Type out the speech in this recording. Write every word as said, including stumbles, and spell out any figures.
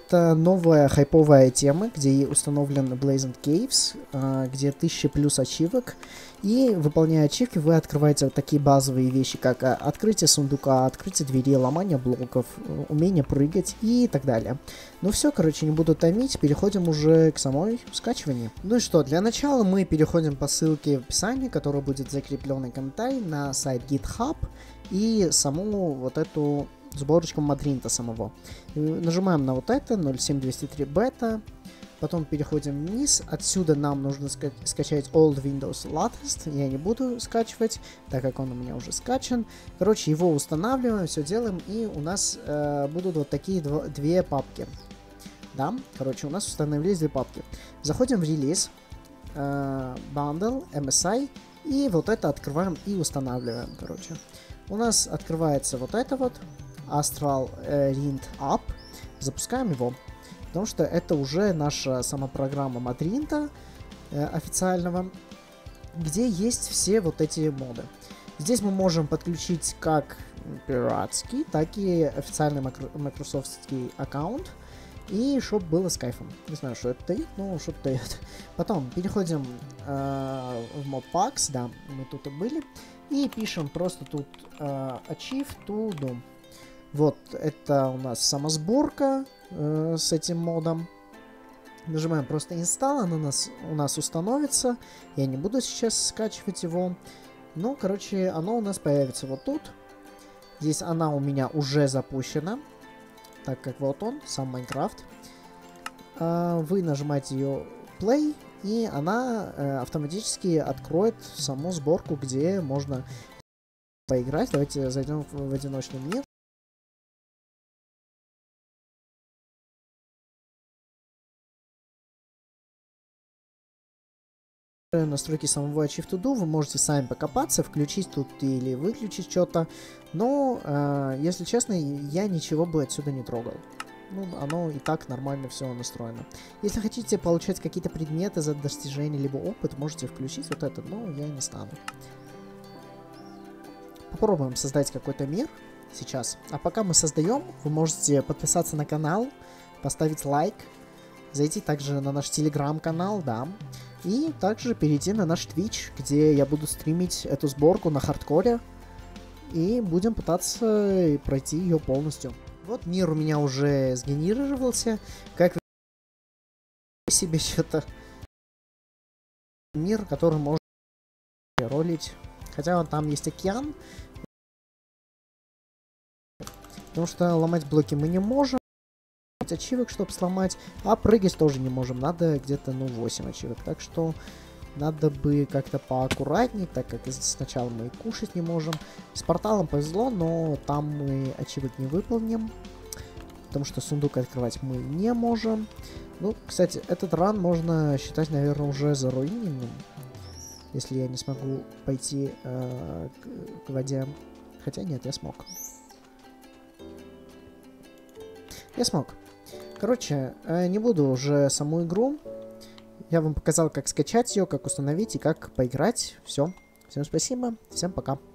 это новая хайповая тема, где установлен Blazing Caves, где тысяча плюс ачивок. И, выполняя ачивки, вы открываете вот такие базовые вещи, как открытие сундука, открытие двери, ломание блоков, умение прыгать и так далее. Ну все, короче, не буду томить, переходим уже к самой скачиванию. Ну и что, для начала мы переходим по ссылке в описании, которая будет закрепленный комментарий на сайт GitHub и саму вот эту сборочку Madrint самого. И нажимаем на вот это, ноль семь двести три бета. Потом переходим вниз. Отсюда нам нужно ска скачать Old Windows Latest. Я не буду скачивать, так как он у меня уже скачан. Короче, его устанавливаем, все делаем. И у нас э, будут вот такие дво две папки. Да, короче, у нас установились две папки. Заходим в релиз, э, Bundle, эм эс ай. И вот это открываем и устанавливаем, короче. У нас открывается вот это вот. Astral э, Rind App. Запускаем его. Потому что это уже наша сама программа Madrint э, официального, где есть все вот эти моды. Здесь мы можем подключить как пиратский, так и официальный майкрософтский аккаунт. И чтобы было с кайфом. Не знаю, что это дает, но что-то дает. Потом переходим э, в Modpacks, да, мы тут и были. И пишем просто тут э, Achieve to Do. Вот, это у нас самосборка э, с этим модом. Нажимаем просто Install, она у нас, у нас установится. Я не буду сейчас скачивать его. Ну, короче, оно у нас появится вот тут. Здесь она у меня уже запущена. Так как вот он, сам Майнкрафт. Э, вы нажимаете ее Play, и она э, автоматически откроет саму сборку, где можно поиграть. Давайте зайдем в, в одиночный мир. Настройки самого Achieve to Do вы можете сами покопаться, включить тут или выключить что-то, но, э, если честно, я ничего бы отсюда не трогал. Ну, оно и так нормально все настроено. Если хотите получать какие-то предметы за достижение, либо опыт, можете включить вот это, но я не стану. Попробуем создать какой-то мир сейчас. А пока мы создаем, вы можете подписаться на канал, поставить лайк, зайти также на наш телеграм-канал, да. И также перейти на наш Twitch, где я буду стримить эту сборку на хардкоре. И будем пытаться пройти ее полностью. Вот мир у меня уже сгенерировался. Как вы себе что-то... Мир, который можно ролить. Хотя вот там есть океан. Потому что ломать блоки мы не можем. Ачивок, чтобы сломать, а прыгать тоже не можем, надо где-то, ну, восемь ачивок, так что надо бы как-то поаккуратней, так как сначала мы и кушать не можем. С порталом повезло, но там мы ачивок не выполним, потому что сундук открывать мы не можем. Ну, кстати, этот ран можно считать, наверное, уже заруиненным, если я не смогу пойти э, к, к воде, хотя нет, я смог. Я смог. Короче, не буду уже саму игру. Я вам показал, как скачать ее, как установить и как поиграть. Все. Всем спасибо. Всем пока.